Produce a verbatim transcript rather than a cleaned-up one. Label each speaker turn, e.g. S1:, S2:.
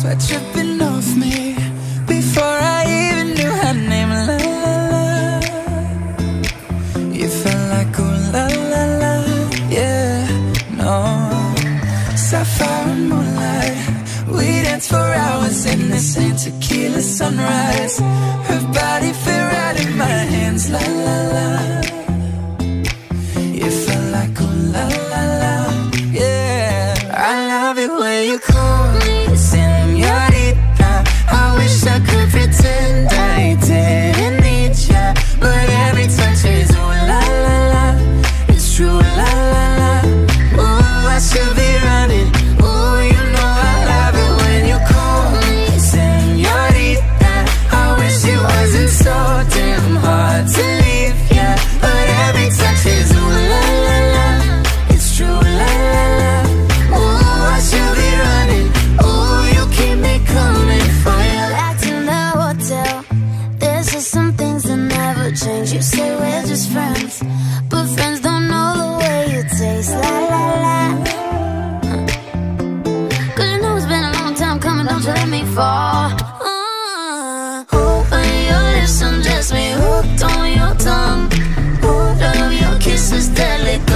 S1: sweat dripping off me before I even knew her name. La la la, you felt like ooh la la la, yeah, no. Sapphire and moonlight, we danced for hours in the same tequila sunrise. Her body fit right in my hands, la la la. You felt like ooh la la la, yeah. I love it when you call me señorita. I wish I could pretend I didn't need ya, but every touch is ooh la la la. It's true, la la la. Ooh, I should be running. Ooh, you know I love it when you call me señorita. I wish it wasn't so damn hard to leave ya, but every touch is ooh la la la. It's true, la la la. Ooh, I should be running. Ooh, you keep me coming for ya.
S2: Back in the hotel, there's just some things that never change. You say we're just friends, but friends don't know the way you taste. La la la. Cause you know it's been a long time coming, don't you let me fall. uh, Open your lips, undress me, hooked on your tongue. Ooh, love your kisses, deadly.